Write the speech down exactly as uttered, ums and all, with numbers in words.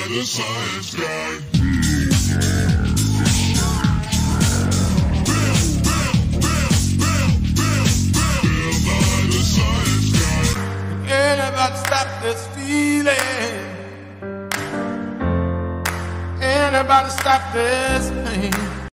Nye the Science Guy. Bill, Bill, Bill, Bill, Bill, Bill, Bill Nye the Science Guy. Anybody stop this feeling? Anybody stop this pain?